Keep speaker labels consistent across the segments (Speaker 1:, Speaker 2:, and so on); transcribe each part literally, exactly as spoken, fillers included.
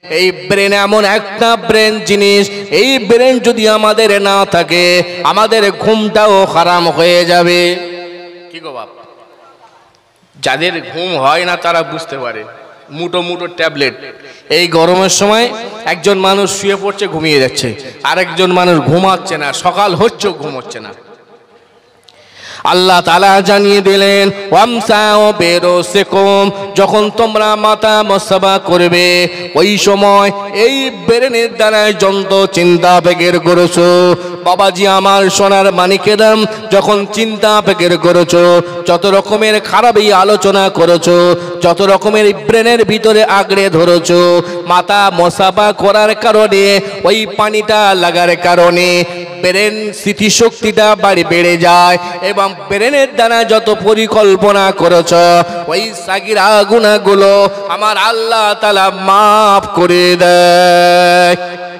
Speaker 1: এই ব্রেন এমন একটা ব্রেন জিনিস, এই ব্রেন যদি আমাদের না থাকে আমাদের ঘুমটাও হারাম হয়ে যাবে। কি গো বাপ, যাদের ঘুম হয় না তারা বুঝতে পারে। মুটো মুটো ট্যাবলেট, এই গরমের সময় একজন মানুষ শুয়ে পড়ছে ঘুমিয়ে যাচ্ছে, আরেকজন মানুষ ঘুমাচ্ছে না, সকাল হচ্ছে ঘুম হচ্ছে না। আল্লাহ তাআলা জানিয়ে দিলেন ওয়ামসাউ বিরুসিকুম, যখন তোমরা মাথা মুসাফা করবে ওই সময় এই ব্রেনের দ্বারা যত চিন্তা বেগের করেছো, বাবাজি আমার সোনার মানিকেরাম, যখন চিন্তা বেগের করেছো, যত রকমের খারাপই আলোচনা করেছো, যত রকমের ব্রেনের ভিতরে আগড়ে ধরেছো, মাথা মুসাফা করার কারণে ওই পানিটা লাগার কারণে ব্রেন স্মৃতিশক্তিটা বাড়ি বেড়ে যায় এবং ব্রেনের দ্বারা যত পরিকল্পনা করেছ ওই সাগিরা গুনাহগুলো আমার আল্লাহ তাআলা মাফ করে দেয়।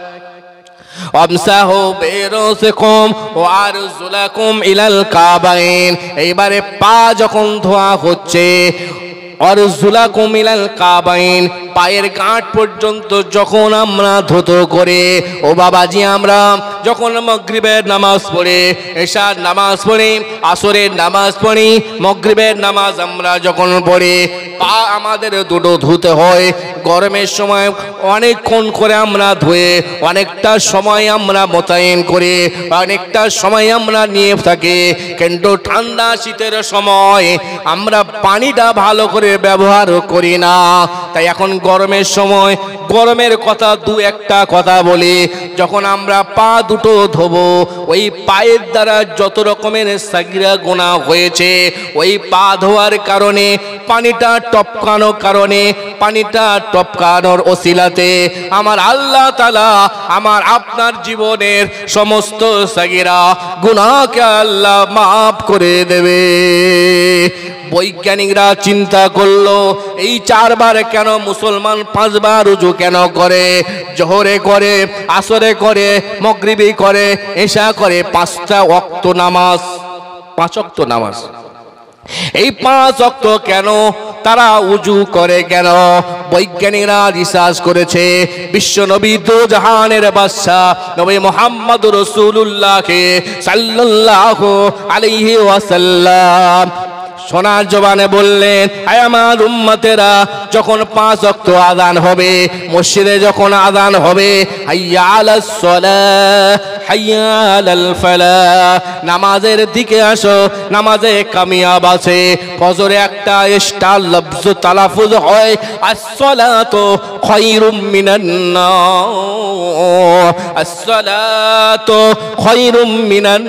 Speaker 1: আমসাহু বিরুসিকুম ওয়া আরজুলাকুম ইলাল কাবাইন, এইবারে পা যখন ধোয়া হচ্ছে, আরজুলাকুম ইলাল কাবাইন, পায়ের গাঁট পর্যন্ত যখন আমরা ধুতো করে, ও বাবাজি আমরা যখন মাগরিবের নামাজ পড়ে, এশার নামাজ পড়ি, আসরের নামাজ পড়ি, মাগরিবের নামাজ আমরা যখন পড়ি, পা আমাদের দুটো ধুতে হয়। গরমের সময় অনেকক্ষণ করে আমরা ধুয়ে অনেকটা সময় আমরা মোতায়েন করে অনেকটা সময় আমরা নিয়ে থাকি, কিন্তু ঠান্ডা শীতের সময় আমরা পানিটা ভালো করে ব্যবহার করি না। তাই এখন গরমের সময় গরমের কথা দু একটা কথা বলি, যখন আমরা পা দুটো ধোবো ওই পায়ের দ্বারা যত রকমের সাগিরা গুনাহ হয়েছে ওই পা ধোয়ার কারণে, পানিটা টপকানোর কারণে, পানিটা টপকানোর ওসিলাতে আমার আল্লাহ তাআলা আমার আপনার জীবনের সমস্ত সাগিরা গুনাহকে আল্লাহ মাফ করে দেবে। বৈজ্ঞানিকরা চিন্তা করলো এই চারবার কেন মুসলমান পাঁচবার রুজু কেন করে, জোহরে করে, আসরে করে, মাগরিবে করে, এশা করে, পাঁচটা ওয়াক্ত নামাজ, পাঁচ ওয়াক্ত নামাজ, এই পাঁচ ওয়াক্ত কেন তারা উজু করে কেন? বৈজ্ঞানিকরা রিসার্চ করেছে, বিশ্ব নবী দো জাহানের বাদশা নবী মুহাম্মদ রাসূলুল্লাহকে সাল্লাল্লাহু আলাইহি ওয়াসাল্লাম সোনার জবানে বললেন, আয় আমার উম্মতেরা, যখন পাঁচ ওয়াক্ত আযান হবে, মসজিদে যখন আযান হবে, হাইয়া আলাস সালাহ হাইয়া আলাল ফালাহ, নামাজের দিকে আসো, নামাজে কামিয়াব আছে। ফজরে একটা স্টার লফজ তালাফুজ হয়, আস-সালাতু খায়রুম মিনান নাওম, আস-সালাতু খায়রুম মিনান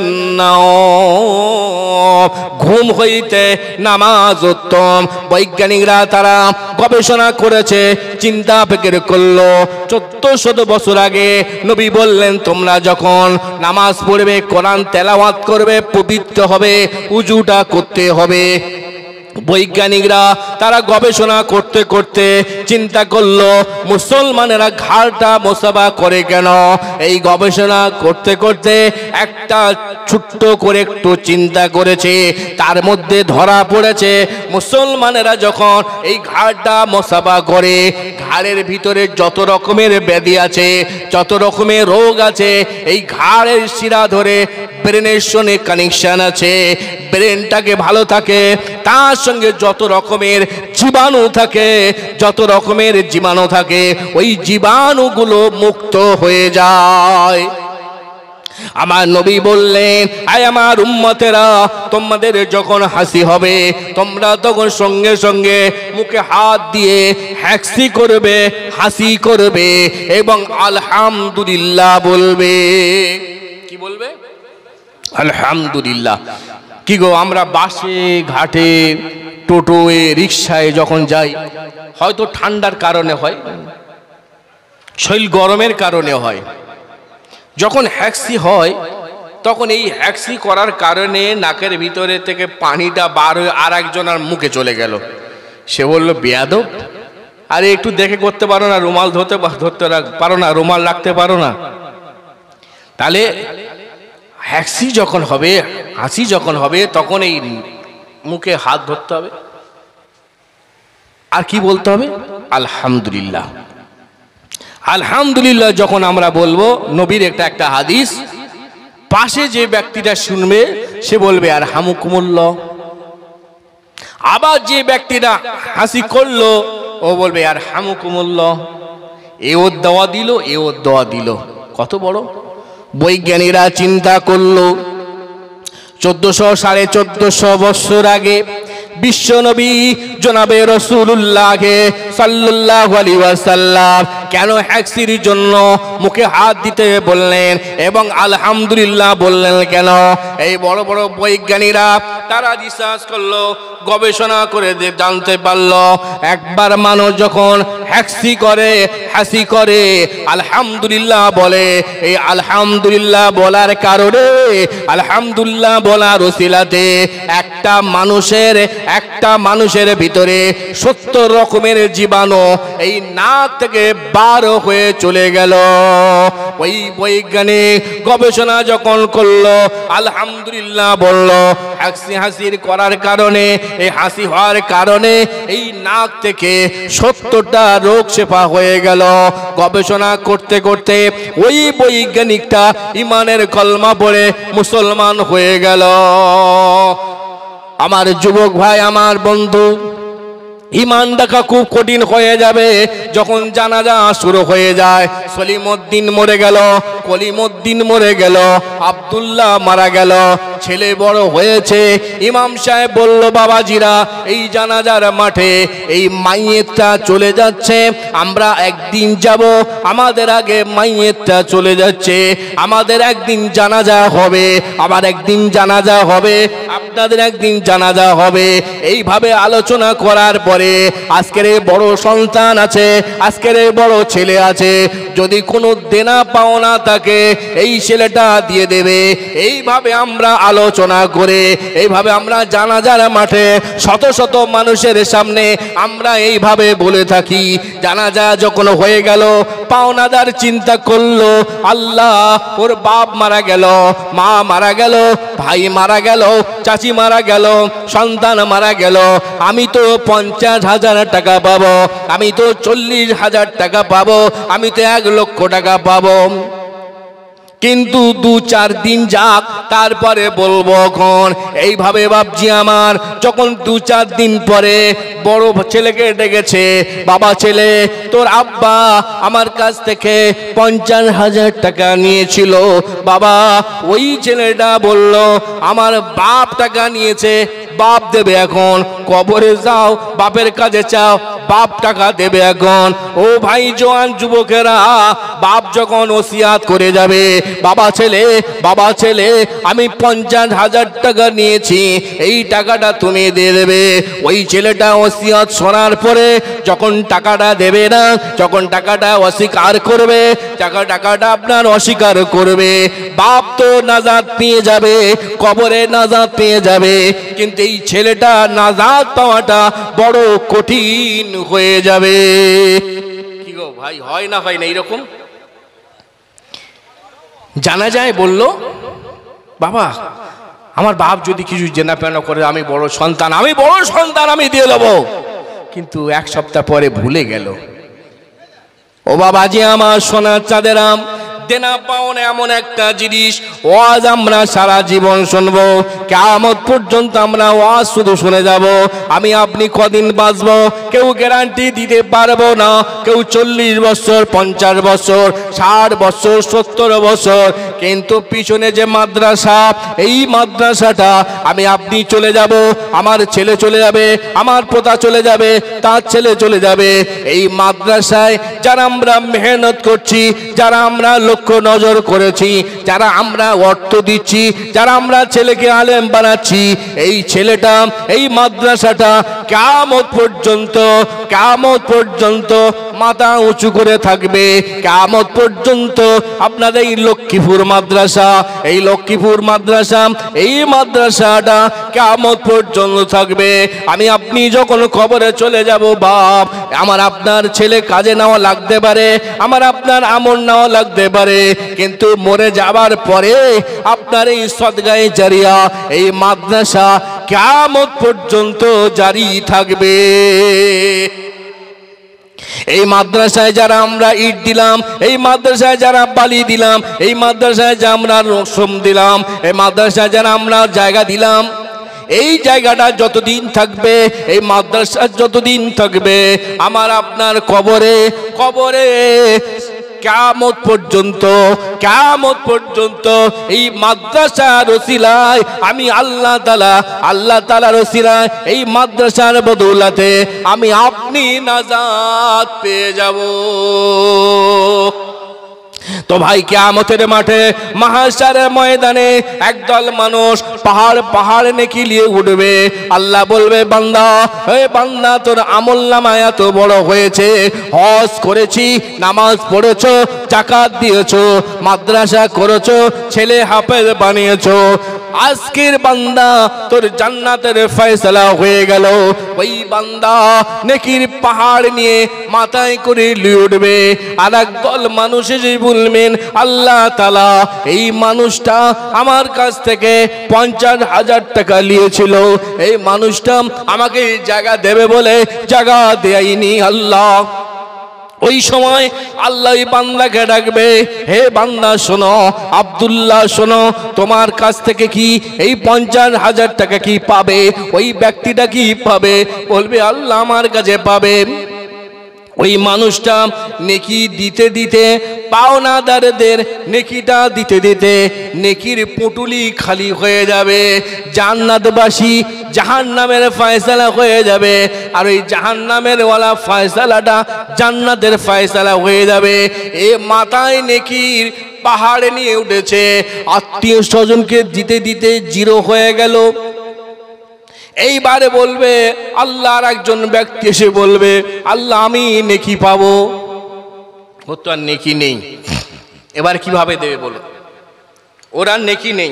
Speaker 1: নাওম, ঘুম হইতে নামাজ উত্তম। বৈজ্ঞানিকরা তারা গবেষণা করেছে, চিন্তা ফিকির করলো, চোদ্দশো বছর আগে নবী বললেন তোমরা যখন নামাজ পড়বে, কোরআন তেলাওয়াত করবে, পবিত্র হবে, উজুটা করতে হবে। বৈজ্ঞানিকরা তারা গবেষণা করতে করতে চিন্তা করলো মুসলমানেরা ঘাড়টা মোসাফা করে কেন। এই গবেষণা করতে করতে একটা ছোট্ট করে একটু চিন্তা করেছে, তার মধ্যে ধরা পড়েছে মুসলমানেরা যখন এই ঘাড়টা মোসাফা করে, ঘাড়ের ভিতরে যত রকমের ব্যাধি আছে, যত রকমের রোগ আছে, এই ঘাড়ের শিরা ধরে ব্রেনের সঙ্গে কানেকশন আছে, ব্রেনটাকে ভালো থাকে, তার সঙ্গে যত রকমের জীবাণু থাকে, যত রকমের জীবাণু থাকে ওই জীবাণুগুলো মুক্ত হয়ে যায়। আমার নবী বললেন, আয় আমার উম্মতেরা, তোমাদের যখন হাসি হবে তোমরা তখন সঙ্গে সঙ্গে মুখে হাত দিয়ে হ্যাক্সি করবে, হাসি করবে এবং আলহামদুলিল্লাহ বলবে। কি বলবে? আলহামদুলিল্লাহ। কি গো, আমরা বাসে, ঘাটে, টোটোয়ে, রিক্সায় যখন যাই, হয়তো ঠান্ডার কারণে হয়, শরীর গরমের কারণে হয়, যখন হ্যাক্সি হয় তখন এই হ্যাক্সি করার কারণে নাকের ভিতরে থেকে পানিটা বার হয়ে আর একজনের মুখে চলে গেল। সে বলল, বেয়াদব, আরে একটু দেখে করতে পারো না, রুমাল ধরতে ধরতে পারো না, রুমাল রাখতে পারো না। তাহলে হ্যাক্সি যখন হবে, হাসি যখন হবে, তখন এই মুখে হাত ধরতে হবে আর কি বলতে হবে? আলহামদুলিল্লাহ। আলহামদুলিল্লাহ যখন আমরা বলবো, নবীর একটা একটা হাদিস, পাশে যে ব্যক্তিটা শুনবে সে বলবে আর হামুকুমুল্লাহ। আবার যে ব্যক্তিটা হাসি করলো ও বলবে আর হামুকুমুল্লাহ। এ ওর দোয়া দিল, এ ওর দোয়া দিল। কত বড়! বৈজ্ঞানিকরা চিন্তা করলো চোদ্দশো সাড়ে চোদ্দশো বছর আগে বিশ্বনবী জনাবে রাসূলুল্লাহ সাল্লাল্লাহু আলাইহি ওয়াসাল্লাম কেন হ্যাক্সির জন্য মুখে হাত দিতে বললেন এবং আলহামদুলিল্লাহ বললেন কেন? এই বড় বড় বৈজ্ঞানিকরা তারা রিসার্চ করলো, গবেষণা করে জানতে পারলো একবার মানুষ যখন হ্যাক্সি করে, হাসি করে, আলহামদুলিল্লাহ বলে, এই আলহামদুলিল্লাহ বলার কারণে, আলহামদুলিল্লাহ বলার ওসিলাতে একটা মানুষের একটা মানুষের ভিতরে সত্তর রকমের জীবাণু এই নাক থেকে বার হয়ে চলে গেল। ওই বৈজ্ঞানিক গবেষণা যখন করলো, আলহামদুলিল্লাহ বললো, হাসি হাসির করার কারণে, এই হাসি হওয়ার কারণে এই নাক থেকে সত্তরটা রোগ শেফা হয়ে গেল। গবেষণা করতে করতে ওই বৈজ্ঞানিকটা ইমানের কলমা পড়ে মুসলমান হয়ে গেল। আমার যুবক ভাই, আমার বন্ধু, ইমান দেখা খুব কঠিন হয়ে যাবে যখন জানাজা শুরু হয়ে যায়। সলিমউদ্দিন মরে গেল, কলিমউদ্দিন মরে গেল, আব্দুল্লাহ মারা গেল, ছেলে বড় হয়েছে। ইমাম সাহেব বলল, বাবাজিরা এই জানাজার মাঠে এই মাইয়েতটা চলে যাচ্ছে, আমরা একদিন যাব, আমাদের আগে মাইয়েতটা চলে যাচ্ছে, আমাদের একদিন জানাজা হবে, আবার একদিন জানাজা হবে, আপনাদের একদিন জানাজা হবে। এইভাবে আলোচনা করার পরে আজকের বড় সন্তান আছে, আজকের বড় ছেলে আছে, যদি কোনো দেনা পাওনা থাকে এই ছেলেটা দিয়ে দেবে। এইভাবে আমরা আলোচনা করে, এইভাবে আমরা জানাজার মাঠে শত শত মানুষের সামনে আমরা এইভাবে বলে থাকি। জানাজা যখন হয়ে গেল, পাওনাদার চিন্তা করলো, আল্লাহ ওর বাপ মারা গেল, মা মারা গেল, ভাই মারা গেল, চাচি মারা গেল, সন্তান মারা গেল, আমি তো পঞ্চাশ হাজার টাকা পাবো, আমি তো চল্লিশ হাজার টাকা পাবো, আমি তো এক লক্ষ টাকা পাবো। কিন্তু দু চার দিন যাক, তারপরে বলবো কখন। এইভাবে বাপজি আমার যখন দু চার দিন পরে বড় ছেলেকে ডেকেছে, বাবা ছেলে তোর আব্বা আমার কাছ থেকে পঞ্চাশ হাজার টাকা নিয়েছিল। বাবা, ওই ছেলেটা বলল আমার বাপ টাকা নিয়েছে, বাপ দেবে এখন, কবরে যাও বাপের কাছে চাও, বাপ টাকা দেবে এখন। ও ভাই জওয়ান যুবকেরা, বাপ যখন ওসিয়াত করে যাবে, বাবা ছেলে বাবা ছেলে আমি পঞ্চাশ হাজার টাকা নিয়েছি, এই টাকাটা তুমি দিয়ে দেবে। ওই ছেলেটা ওসিয়াত শোনার পরে যখন টাকাটা দেবে না, যখন টাকাটা অস্বীকার করবে, টাকা টাকাটা আপনার অস্বীকার করবে, বাপ তো নাজাত পেয়ে যাবে, কবরে নাজাত পেয়ে যাবে, কিন্তু এই ছেলেটা নাজাত পাওয়াটা বড় কঠিন হয়ে যাবে। কি গো ভাই, হয় না হয় না এইরকম? জানা যায় বলল, বাবা আমার বাপ যদি কিছু জেনা পেনা করে, আমি বড় সন্তান, আমি বড় সন্তান আমি দিয়ে দেবো। কিন্তু এক সপ্তাহ পরে ভুলে গেল। ও বাবাজি আমার সোনার চাঁদেরাম, দেনা পাওনা এমন একটা জিনিস, ওয়াজ আমরা সারা জীবন শুনবো, কিয়ামত পর্যন্ত আমরা ওয়াজ শুধু শুনে যাব। আমি আপনি কদিন বাঁচবো কেউ গ্যারান্টি দিতে পারবো না। কেউ চল্লিশ বছর, পঞ্চাশ বছর, ষাট বছর, সত্তর বছর, কিন্তু পিছনে যে মাদ্রাসা, এই মাদ্রাসাটা আমি আপনি চলে যাব, আমার ছেলে চলে যাবে, আমার পোতা চলে যাবে, তার ছেলে চলে যাবে। এই মাদ্রাসায় যারা আমরা মেহনত করছি, যারা আমরা লক্ষ্য নজর করেছি, যারা আমরা অর্থ দিচ্ছি, যারা আমরা ছেলেকে আলেম বানাচ্ছি, এই ছেলেটা, এই মাদ্রাসাটা কিয়ামত পর্যন্ত, কিয়ামত পর্যন্ত মাথা উঁচু করে থাকবে। কিয়ামত পর্যন্ত আপনাদের এই লক্ষ্মীপুর মাদ্রাসা, এই লক্ষ্মীপুর মাদ্রাসা, এই মাদ্রাসাটা কিয়ামত পর্যন্ত থাকবে। আমি আপনি যখন কবরে চলে যাব, বাপ আমার আপনার ছেলে কাজে নেওয়া লাগতে পারে, আমার আপনার আমল নেওয়া লাগতে পারে, কিন্তু মরে যাবার পরে আপনার এই সদগায়ে জারিয়া, এই মাদ্রাসা কিয়ামত পর্যন্ত জারি থাকবে। এই মাদ্রাসায় যারা আমরা ইট দিলাম, এই মাদ্রাসায় যারা বালি দিলাম, এই মাদ্রাসায় যারা আমরা রসম দিলাম, এই মাদ্রাসায় যারা আমরা জায়গা দিলাম, এই জায়গাটা যতদিন থাকবে, এই মাদ্রাসা যতদিন থাকবে, আমার আপনার কবরে কবরে কিয়ামত পর্যন্ত কিয়ামত পর্যন্ত এই মাদ্রাসার ওসিলায় আমি আল্লাহ তাআলা আল্লাহ তাআলার ওসিলায় এই মাদ্রাসার বদৌলতে আমি আপনি নাজাত পেয়ে যাব। তো ভাই, কিয়ামতের মাঠে মাহশারের ময়দানে একদল মানুষ পাহাড় পাহাড় নেকি নিয়ে উঠবে। আল্লাহ বলবে, বান্দা, হে বান্দা, তোর আমলনামায় এত বড় হয়েছে, হজ করেছি, নামাজ পড়েছো, যাকাত দিয়েছো, মাদ্রাসা করেছো, ছেলে হাফেজ বানিয়েছো, আজকের বান্দা তোর জান্নাতের ফয়সালা হয়ে গেল। ওই বান্দা নেকির পাহাড় নিয়ে মাথায় করে নিয়ে উঠবে। আর একদল মানুষ এসে বলবেন, আল্লাহ তাআলা, এই মানুষটা আমার কাছ থেকে পঞ্চাশ হাজার টাকা নিয়েছিল, এই মানুষটা আমাকে জায়গা দেবে বলে জায়গা দেয়নি। আল্লাহ, ওই সময় আল্লাহ বান্দাকে ডাকবে, হে বান্দা শোনো, আব্দুল্লাহ শোনো, তোমার কাছ থেকে কি এই পঞ্চাশ হাজার টাকা কি পাবে? ওই ব্যক্তিটা কি পাবে? বলবে, আল্লাহ আমার কাছে পাবে। ওই মানুষটা নেকি দিতে দিতে, পাওনাদারদের নেকিটা দিতে দিতে নেকির পুঁটুলি খালি হয়ে যাবে, জান্নাতবাসী জাহান্নামের ফয়সালা হয়ে যাবে, আর ওই জাহান্নামের ওয়ালা ফয়সালাটা জান্নাতের ফয়সালা হয়ে যাবে। এ মাথায় নেকির পাহাড়ে নিয়ে উঠেছে, আত্মীয় স্বজনকে দিতে দিতে জিরো হয়ে গেল। এইবারে বলবে, আল্লাহর একজন ব্যক্তি এসে বলবে, আল্লাহ আমি নেকি পাবো। ও তো আর নেকি নেই, এবার কিভাবে দেবে বলো? ওরা নেকি নেই।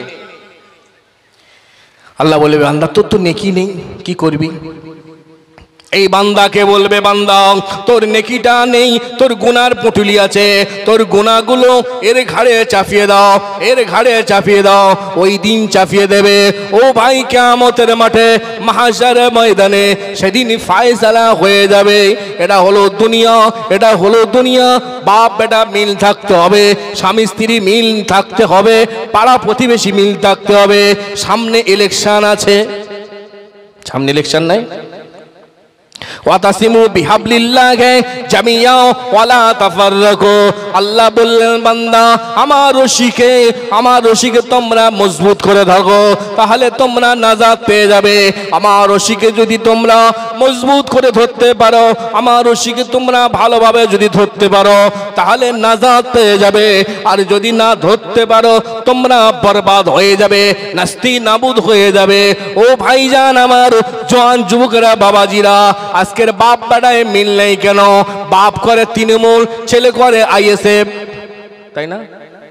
Speaker 1: আল্লাহ বলবে, বান্দা তোর তো নেকি নেই, কি করবি? এই বান্দাকে বলবে, বান্দা তোর নেকিটা নেই, তোর গুনার পুঁটুলি আছে, তোর গুনাহগুলো এর ঘাড়ে চাপিয়ে দাও, এর ঘাড়ে চাপিয়ে দাও। ওই দিন চাপিয়ে দেবে। ও ভাই, কিয়ামতের মাঠে মাহশারের ময়দানে সেদিন ফয়সালা হয়ে যাবে। এটা হলো দুনিয়া, এটা হলো দুনিয়া। বাপ বেটা মিল থাকতে হবে, স্বামী স্ত্রী মিল থাকতে হবে, পাড়া প্রতিবেশী মিল থাকতে হবে। সামনে ইলেকশন আছে, সামনে ইলেকশন নাই? ওয়াতাসিমু বিহাবলিল্লাহি জামিয়া ওয়ালা তাফাররাকু। আল্লাহ বললেন, বান্দা আমার রশিকে আমার রশিকে তোমরা মজবুত করে ধরো, তাহলে তোমরা নাজাত পেয়ে যাবে। আমার রশিকে যদি তোমরা মজবুত করে ধরতে পারো, আমার রশিকে তোমরা ভালোভাবে যদি ধরতে পারো, তাহলে নাজাত পেয়ে যাবে। আর যদি না ধরতে পারো, তোমরা বরবাদ হয়ে যাবে, নাস্তি নাবুদ হয়ে যাবে। ও ভাইজান আমার, জওয়ান যুবকরা, বাবাজিরা, আজকের বাপ বেটায় মিল নেই কেন? বাপ করে তৃণমূল, ছেলে করে আইএসএফ, তাই না?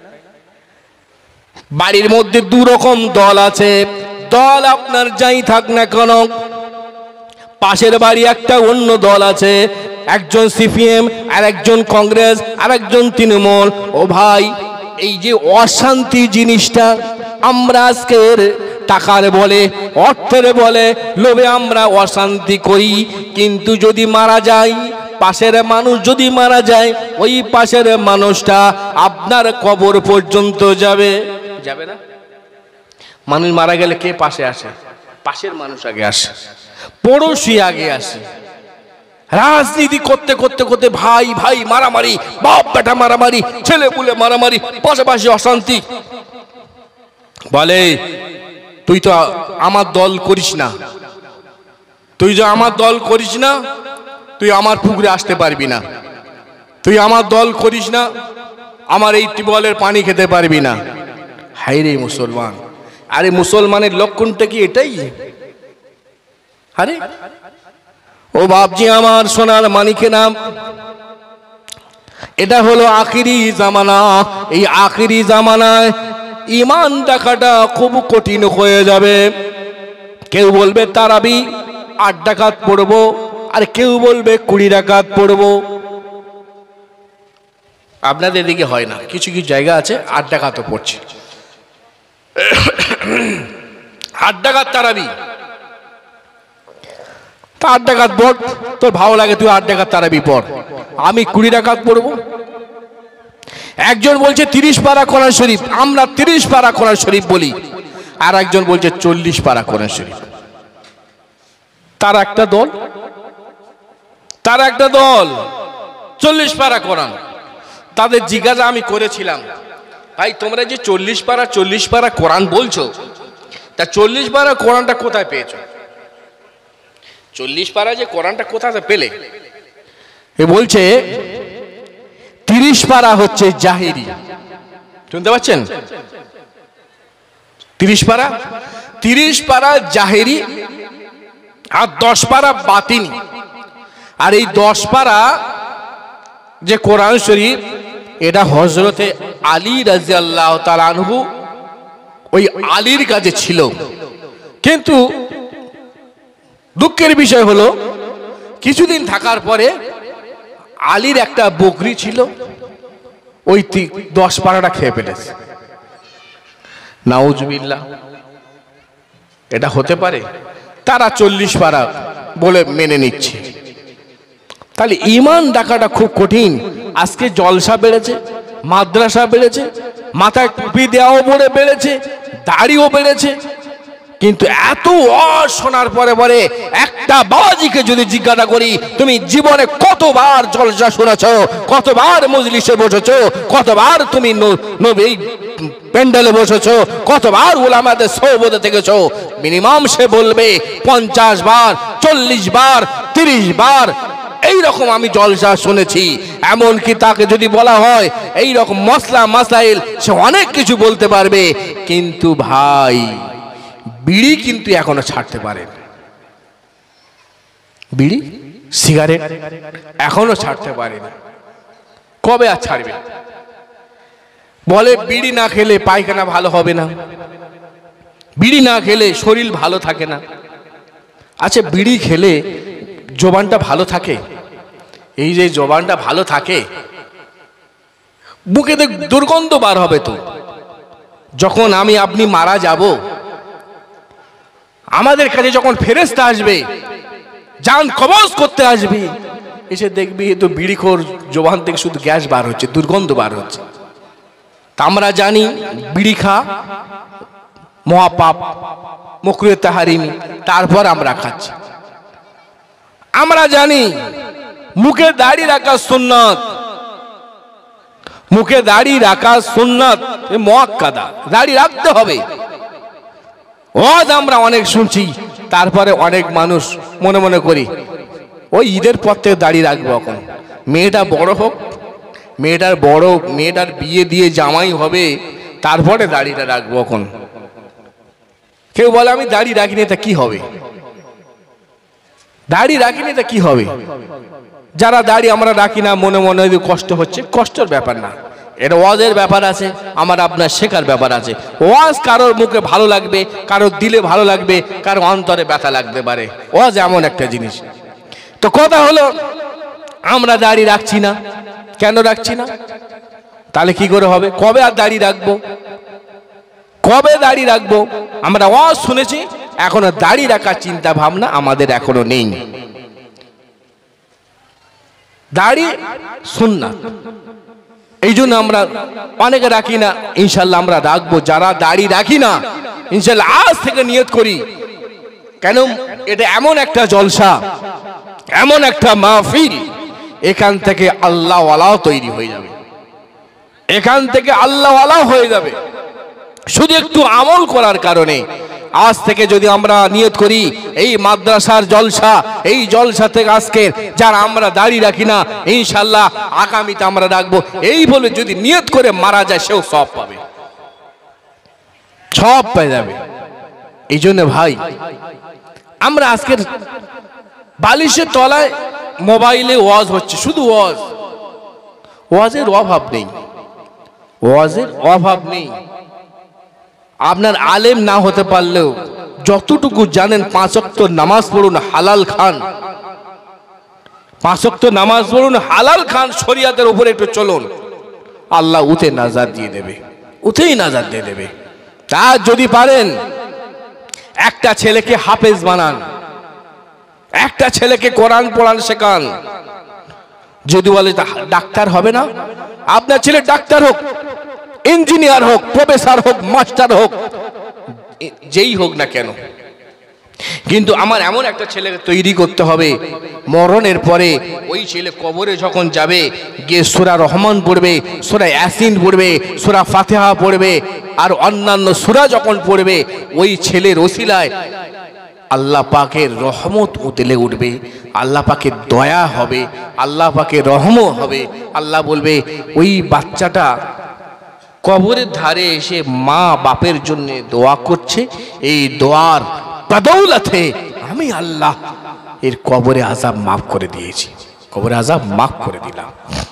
Speaker 1: বাড়ির মধ্যে দু রকম দল আছে। দল আপনার যাই থাক না কেন, পাশের বাড়ি একটা অন্য দল আছে, একজন সিপিএম, আর একজন কংগ্রেস, আর একজন তৃণমূল। ও ভাই, এই যে অশান্তি জিনিসটা আমরা আজকের টাকার বলে, অর্থের বলে, লোভে আমরা অশান্তি করি। কিন্তু যদি মারা যায়, পাশের মানুষ যদি মারা যায়, ওই পাশের মানুষটা আপনার কবর পর্যন্ত যাবে, যাবে না? মানুষ মারা গেলে কে পাশে আসে? পাশের মানুষ আগে আসে, পড়োশি আগে আসে। রাজনীতি করতে করতে করতে ভাই ভাই মারামারি, বাপ বেটা মারামারি, ছেলে পুলে মারামারি, পাশাপাশি অশান্তি। বলে, তুই তো আমার দল করিস না, তুই যে আমার দল করিস না, তুই আমার পুকুরে আসতে পারবি না, তুই আমার দল করিস না, আমার এই টিউবওয়েলের পানি খেতে পারবি না। হায় রে মুসলমান! আরে মুসলমানের লক্ষণটা কি এটাই? আরে ও বাপজি আমার, সোনার মানিকের নাম, এটা হলো আখিরি জামানা। এই আখিরি জামানায় ইমান রাখাটা খুব কঠিন হয়ে যাবে। কেউ বলবে তারাবি আট রাকাত পড়বো, আর কেউ বলবে কুড়ি রাকাত পড়বো। আপনাদের দিকে হয় না, কিছু কিছু জায়গা আছে আট রাকাতও পড়ছে। আট রাকাত তারাবি, আট ডাকাত পড়, তোর ভালো লাগে তুই আট ডাকাত তারাবি পড়, আমি কুড়ি ডাকাত পড়বো। একজন বলছে তিরিশ পারা কোরআন শরীফ, আমরা তিরিশ পারা কোরআন শরীফ বলি, আর একজন বলছে চল্লিশ পারা কোরআন শরীফ। তার একটা দল, তার একটা দল চল্লিশ পারা কোরআন। তাদের জিজ্ঞাসা আমি করেছিলাম, ভাই তোমরা যে চল্লিশ পারা চল্লিশ পারা কোরআন বলছো, তা চল্লিশ পারা কোরআনটা কোথায় পেয়েছো? চল্লিশ পারা যে কোরআনটা কোথায় পেলে? এ বলছে তিরিশ পারা হচ্ছে জাহেরি। শুনতে পাচ্ছেন? তিরিশ পারা তিরিশ পারা জাহেরি আর দশ পারা বাতিনি। আর এই দশ পারা যে কোরআন শরীফ, এটা হযরতে আলী রাদিয়াল্লাহু তাআলা আনহু ওই আলীর কাছে ছিল। কিন্তু দুঃখের বিষয় হলো কিছুদিন থাকার পরে আলীর একটা বকরি ছিল, ওই দশ পারাটা খেয়ে ফেলেছে। নাউজুবিল্লাহ, এটা হতে পারে? তারা চল্লিশ পারা বলে মেনে নিচ্ছে। তাহলে ঈমান ডাকাটা খুব কঠিন। আজকে জলসা বেড়েছে, মাদ্রাসা বেড়েছে, মাথায় টুপি দেওয়াও বলে বেড়েছে, দাড়িও বেড়েছে, কিন্তু এত ওয়াজ শোনার পরে পরে একটা বাবাজিকে যদি জিজ্ঞাসা করি তুমি জীবনে কতবার জলসা শুনেছো, কতবার মজলিসে বসেছো, কতবার তুমি নবী প্যান্ডেলে বসেছো, কতবার উলামাদের সোহবতে থেকেছো, মিনিমাম সে বলবে পঞ্চাশ বার, চল্লিশ বার, তিরিশ বার এই রকম আমি জলসা শুনেছি। এমনকি তাকে যদি বলা হয় এই রকম মসলা মাসাইল, সে অনেক কিছু বলতে পারবে। কিন্তু ভাই বিড়ি কিন্তু এখনো ছাড়তে পারে, বিড়ি সিগারেট এখনো ছাড়তে পারে না। কবে আর ছাড়বে? বলে বিড়ি না খেলে পায়খানা ভালো হবে না, বিড়ি না খেলে শরীর ভালো থাকে না। আচ্ছা বিড়ি খেলে জবানটা ভালো থাকে? এই যে জবানটা ভালো থাকে, বুকে দুর্গন্ধ বার হবে তো। যখন আমি আপনি মারা যাব, আমাদের কাছে যখন ফেরেশতা আসবে, জান কবজ করতে আসবে, এসে দেখবি তো বিড়িখোর জবান থেকে শুধু গ্যাস বার হচ্ছে, দুর্গন্ধ বার হচ্ছে। তা আমরা জানি বিড়ি খা মহাপাপ, মাকরুহে তাহরিমি, তারপর আমরা খাচ্ছি। আমরা জানি মুখে দাড়ি রাখা সুন্নাত, মুখে দাড়ি রাখা সুন্নাত মুআক্কাদা, দাড়ি রাখতে হবে। ওয়াজ আমরা অনেক শুনছি, তারপরে অনেক মানুষ মনে মনে করি ওই ঈদের পর থেকে দাড়ি রাখবো। এখন মেয়েটা বড় হোক, মেয়েটার বড় মেয়েটার বিয়ে দিয়ে জামাই হবে, তারপরে দাড়িটা রাখবো। এখন কেউ বলে আমি দাড়ি রাখিনি, তা কি হবে? দাড়ি রাখিনি তা কি হবে? যারা দাড়ি আমরা রাখি না, মনে মনে কষ্ট হচ্ছে, কষ্টের ব্যাপার না, এটা ওয়াজের ব্যাপার আছে, আমার আপনার শেখার ব্যাপার আছে। ওয়াজ কারোর মুখে ভালো লাগবে, কারোর দিলে ভালো লাগবে, কারো অন্তরে ব্যথা লাগতে পারে। ওয়াজ এমন একটা জিনিস। তো কথা হলো আমরা দাড়ি রাখছি না, কেন রাখছি না? তাহলে কি করে হবে? কবে আর দাড়ি রাখবো? কবে দাড়ি রাখবো? আমরা ওয়াজ শুনেছি, এখনো দাড়ি রাখার চিন্তা ভাবনা আমাদের এখনো নেই। দাড়ি সুন্নাত, এই জন্য আমরা অনেকে রাখি না। ইনশাল্লাহ আমরা রাখবো। যারা দাড়ি রাখি না, ইনশাল্লাহ আজ থেকে নিয়ত করি, কেন এটা এমন একটা জলসা, এমন একটা মাহফিল, এখান থেকে আল্লাহ ওয়ালাও তৈরি হয়ে যাবে, এখান থেকে আল্লাহ ওয়ালাও হয়ে যাবে শুধু একটু আমল করার কারণে। আজ থেকে যদি আমরা নিয়ত করি এই মাদ্রাসার জলসা, এই জলসা থেকে আজকে যারা আমরা দাড়ি রাখি না, ইনশাল্লাহ আগামীতে আমরা রাখবো, এই বলে যদি নিয়ত করে মারা যায়, সেও সব পাবে, সব পেয়ে যাবে। এই জন্য ভাই আমরা আজকের বালিশের তলায় মোবাইলে ওয়াজ হচ্ছে, শুধু ওয়াজ, ওয়াজের অভাব নেই, ওয়াজের অভাব নেই। আপনার আলেম না হতে পারলেও যতটুকু জানেন, পাঁচ ওয়াক্ত নামাজ পড়ুন, হালাল খান, পাঁচ ওয়াক্ত নামাজ পড়ুন, হালাল খান, শরিয়াতের উপরে একটু চলুন, আল্লাহ উঠে নাজাত দিয়ে দেবে, উঠেই নাজাত দিয়ে দেবে। তা যদি পারেন একটা ছেলেকে হাফেজ বানান, একটা ছেলেকে কোরআন পড়ান শেখান। যদি বলে ডাক্তার হবে না, আপনার ছেলে ডাক্তার হোক, ইঞ্জিনিয়ার হোক, প্রফেসর হোক, মাস্টার হোক, যেই হোক না কেন, কিন্তু আমার এমন একটা ছেলেকে তৈরি করতে হবে, মরণের পরে ওই ছেলে কবরে যখন যাবে গিয়ে সূরা রহমান পড়বে, সূরা ইয়াসিন পড়বে, সূরা ফাতিহা পড়বে, আর অন্যান্য সূরা যখন পড়বে ওই ছেলের ওসিলায় আল্লাহ পাকের রহমত উতলে উঠবে, আল্লাহ পাকের দয়া হবে, আল্লাহ পাকের রহমত হবে। আল্লাহ বলবে ওই বাচ্চাটা কবরের ধারে এসে মা বাপের জন্য দোয়া করছে, এই দোয়ার বদৌলতে আমি আল্লাহ এর কবরে আযাব মাফ করে দিয়েছি, কবরে আযাব মাফ করে দিলাম।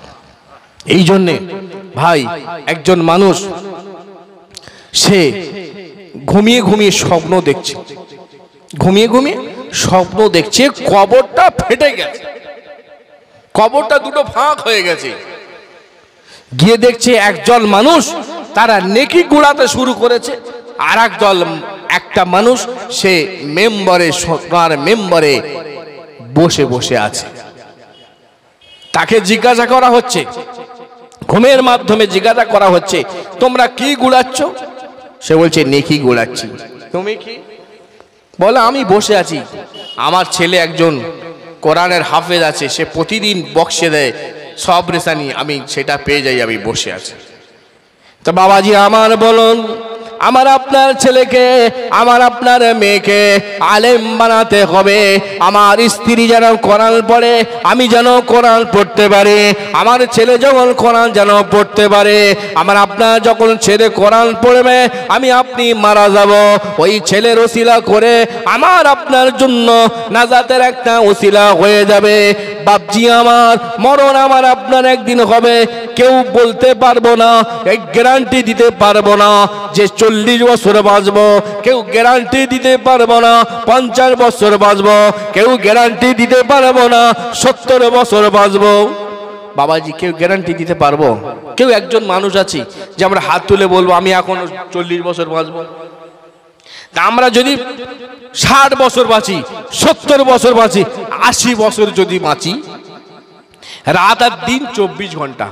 Speaker 1: এই জন্যে ভাই, একজন মানুষ সে ঘুমিয়ে ঘুমিয়ে স্বপ্ন দেখছে, ঘুমিয়ে ঘুমিয়ে স্বপ্ন দেখছে কবরটা ফেটে গেছে, কবরটা দুটো ভাগ হয়ে গেছে। গিয়ে দেখছে একজন মানুষ তারা নেকি গুড়াতে শুরু করেছে, আর একদল একটা মানুষ সে মেম্বারে সরকার মেম্বারে বসে বসে আছে। তাকে জিজ্ঞাসা করা হচ্ছে, ঘুমের মাধ্যমে জিজ্ঞাসা করা হচ্ছে, তোমরা কি গুড়াচ্ছ? সে বলছে নেকি গুড়াচ্ছি। তুমি কি? বলে আমি বসে আছি, আমার ছেলে একজন কোরআনের হাফেজ আছে, সে প্রতিদিন বক্সে দেয় সব রেশানি, আমি সেটা পেয়ে যাই, আমি বসে আছি। তো বাবাজি আমার বলুন, আমার আপনার ছেলেকে, আমার আপনার মেয়েকে আলেম বানাতে হবে। আমার স্ত্রী যেন কোরআন পড়ে, আমি যেন কোরআন পড়তে পারি, আমার ছেলে যখন কোরআন যেন পড়তে পারে। আমার আপনার যখন ছেলে কোরআন পড়বে, আমি আপনি মারা যাব, ওই ছেলের ওসিলা করে আমার আপনার জন্য নাজাতের একটা ওসিলা হয়ে যাবে। বাপজি আমার, মরণ আমার আপনার একদিন হবে, কেউ বলতে পারবো না, এই গ্যারান্টি দিতে পারবো না যে চল্লিশ বছর বাঁচবো, কেউ গ্যারান্টি দিতে পারবো না পঞ্চাশ বছর বাঁচবো, কেউ গ্যারান্টি দিতে পারবো না সত্তর বছর বাঁচবো। বাবাজি কেউ গ্যারান্টি দিতে পারবো? কেউ একজন মানুষ আছি যে আমরা হাত তুলে বলবো আমি এখন চল্লিশ বছর বাঁচবো? তা আমরা যদি ষাট বছর বাঁচি, সত্তর বছর বাঁচি, আশি বছর যদি বাঁচি, রাত আর দিন চব্বিশ ঘন্টা,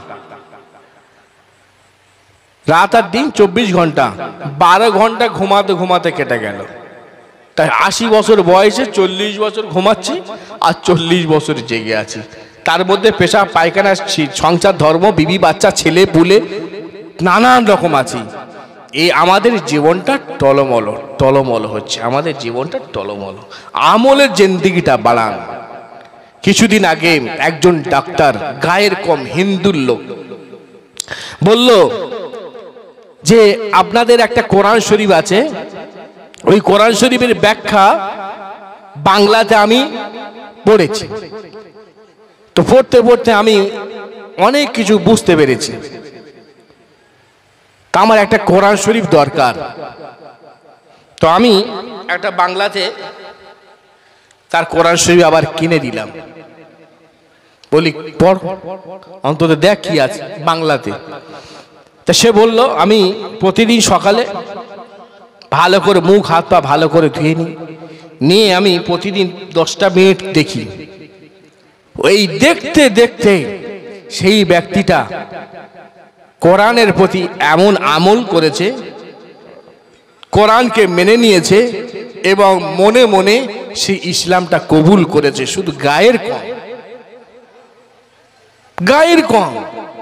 Speaker 1: রাত আর দিন চব্বিশ ঘন্টা, বারো ঘন্টা ঘুমাতে ঘুমাতে কেটে গেল। তাই আশি বছর বয়সে চল্লিশ বছর ঘুমাচ্ছি আর চল্লিশ বছর জেগে আছি। তার মধ্যে পেশা পায়খানা, সংসার, ধর্ম, বিবি, বাচ্চা, ছেলে পুলে নানান রকম আছি। এই আমাদের জীবনটা টলমল টলমল হচ্ছে, আমাদের জীবনটা টলমল। আমলের জিন্দেগিটা বাড়ান। কিছুদিন আগে একজন ডাক্তার, গায়ের কম হিন্দুর লোক, বলল যে আপনাদের একটা কোরআন শরীফ আছে, ওই কোরআন শরীফের ব্যাখ্যা বাংলাতে আমি পড়েছি, তো পড়তে পড়তে আমি অনেক কিছু বুঝতে পেরেছি, তা আমার একটা কোরআন শরীফ দরকার। তো আমি একটা বাংলাতে তার কোরআন শরীফ আবার কিনে দিলাম, বলি পড় অন্তত দেখ কি আছে বাংলাতে। তা সে বলল আমি প্রতিদিন সকালে ভালো করে মুখ হাত পা ভালো করে ধুয়ে নিই, নিয়ে আমি প্রতিদিন দশটা মিনিট দেখি। ওই দেখতে দেখতে সেই ব্যক্তিটা কোরআনের প্রতি এমন আমল করেছে, কোরআনকে মেনে নিয়েছে এবং মনে মনে সে ইসলামটা কবুল করেছে। শুধু গায়ের কম, গায়ের কম।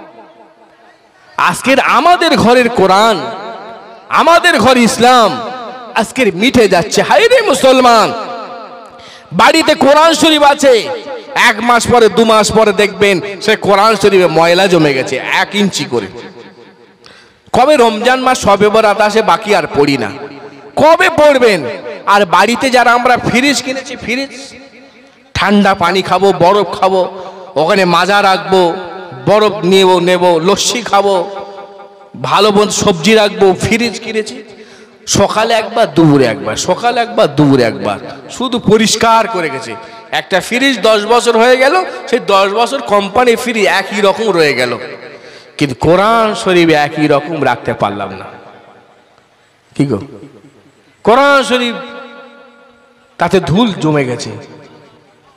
Speaker 1: আজকের আমাদের ঘরের কোরআন, আমাদের ঘর ইসলাম আজকের মিটে যাচ্ছে। হায় রে মুসলমান, বাড়িতে কোরআন শরীফ আছে, এক মাস পরে দু মাস পরে দেখবেন সে কোরআন শরীফে ময়লা জমে গেছে এক ইঞ্চি করে। কবে রমজান মাস শবে বরাত আসে বাকি আর পড়ি না, কবে পড়বেন? আর বাড়িতে যারা আমরা ফ্রিজ কিনেছি, ফ্রিজ ঠান্ডা পানি খাবো, বরফ খাবো, ওখানে মাজা রাখবো, বরফ নেবো নেবো লস্যি খাবো, ভালো মন্দ সবজি রাখবো, ফ্রিজ কিনেছি। সকালে একবার, দুপুরে একবার, সকালে একবার, দুপুরে একবার, শুধু পরিষ্কার করে গেছে। একটা ফ্রিজ দশ বছর হয়ে গেল, সেই দশ বছর কোম্পানি ফ্রিজ একই রকম রয়ে গেল, কিন্তু কোরআন শরীফ একই রকম রাখতে পারলাম না। কি গো, কোরআন শরীফ তাতে ধুল জমে গেছে,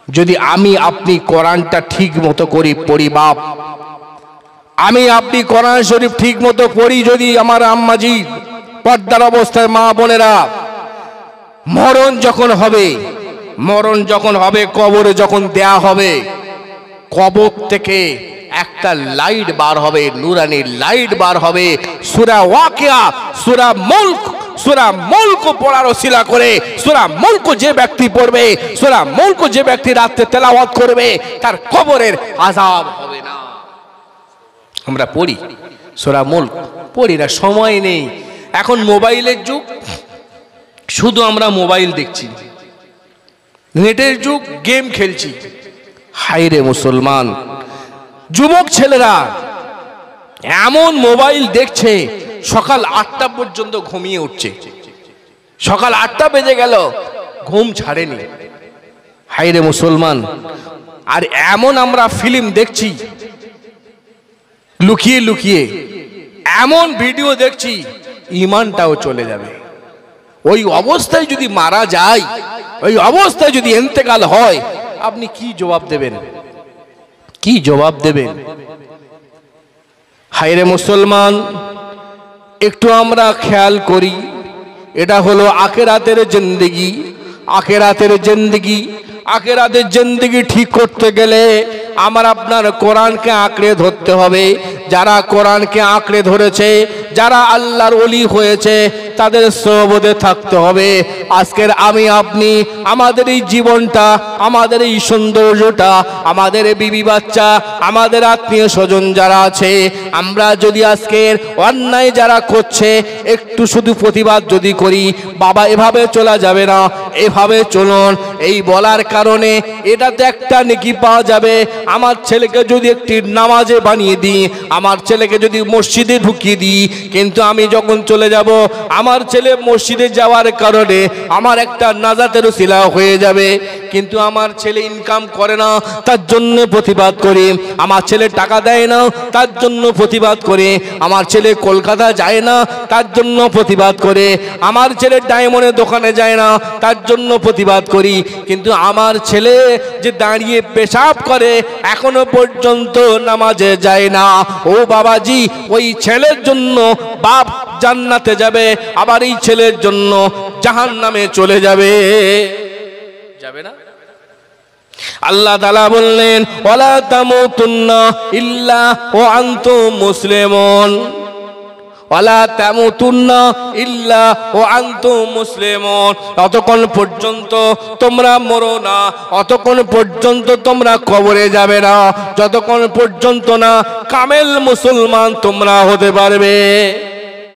Speaker 1: যদি আমি আপনি কোরআনটা ঠিক মতো করি পড়ি বাপ, আমি আপনি কোরআন শরীফ ঠিক মতো পড়ি, যদি আমার আম্মাজি পর্দার অবস্থায় মা বোনেরা, মরণ যখন হবে, মরণ যখন হবে, কবরে যখন দেয়া হবে, কবর থেকে একটা লাইট বার হবে, নুরানি লাইট বার হবে, সূরা ওয়াকিয়া, সূরা মুলক, সূরা মুলক পড়ার ওসিলা করে, সূরা মুলক যে ব্যক্তি পড়বে, সূরা মুলক যে ব্যক্তি রাতে তেলাওয়াত করবে, তার কবরের আযাব হবে না। আমরা পড়ি সূরা মুলক, পড়ি না, সময় নেই। এখন মোবাইলের যুগ, শুধু আমরা মোবাইল দেখছি, নেটের যুগ, গেম খেলছি। হায়রে মুসলমান, যুবক ছেলেরা এমন মোবাইল দেখছে, সকাল আটটা পর্যন্ত ঘুমিয়ে উঠছে, সকাল আটটা বেজে গেল, ঘুম ছাড়েনি। হায়রে মুসলমান, আর এমন আমরা ফিল্ম দেখছি লুকিয়ে লুকিয়ে, এমন ভিডিও দেখছি, ঈমানটাও চলে যাবে। ওই অবস্থায় যদি মারা যায়, ওই অবস্থায় যদি ইন্তেকাল হয়, আপনি কি জবাব দেবেন? কি জবাব দেবেন? হায়রে মুসলমান, একটু আমরা খেয়াল করি, এটা হলো আখিরাতের জিন্দেগি। আখিরাতের জিন্দেগি, আখিরাতের জিন্দেগি ঠিক করতে গেলে আমার আপনার কোরআনকে আঁকড়ে ধরতে হবে। যারা কোরআনকে আঁকড়ে ধরেছে, যারা আল্লাহর ওলি হয়েছে, তাদের সোহবতে থাকতে হবে। আজকের আমি আপনি, আমাদের এই জীবনটা, আমাদের এই সৌন্দর্যটা, আমাদের বিবি বাচ্চা, আমাদের আত্মীয় স্বজন যারা আছে, আমরা যদি আজকের অন্যায় যারা করছে একটু শুধু প্রতিবাদ যদি করি, বাবা এভাবে চলা যাবে না, এভাবে চলুন, এই বলার কারণে এটাতে একটা নেকি পাওয়া যাবে। আমার ছেলেকে যদি একটি নামাজে বানিয়ে দিই, আমার ছেলেকে যদি মসজিদে ঢুকিয়ে দিই, কিন্তু আমি যখন চলে যাব, আমার ছেলে মসজিদে যাওয়ার কারণে আমার একটা নাজাতের উসিলা হয়ে যাবে। কিন্তু আমার ছেলে ইনকাম করে না, তার জন্য প্রতিবাদ করি। আমার ছেলে টাকা দেয় না, তার জন্য প্রতিবাদ করে। আমার ছেলে কলকাতা যায় না, তার জন্য প্রতিবাদ করে। আমার ছেলে ডায়মন্ডের দোকানে যায় না, তার জন্য প্রতিবাদ করি। কিন্তু আমার ছেলে যে দাঁড়িয়ে পেশাব করে, এখনো পর্যন্ত নামাজে যায় না। ও বাবাজি, ওই ছেলের জন্য বাপ জান্নাতে যাবে, আবার এই ছেলের জন্য জাহান্নামে চলে যাবে, যাবে না? আল্লাহ তাআলা বললেন, ওয়ালা তামুতুন্না ইল্লা ওয়া আনতুম মুসলিমুন, ওয়ালা তামুতুন্না ইল্লা ওয়া আনতুম মুসলিমুন। ততক্ষণ পর্যন্ত তোমরা মরো না, অতক্ষণ পর্যন্ত তোমরা কবরে যাবে না, যতক্ষণ পর্যন্ত না কামেল মুসলমান তোমরা হতে পারবে।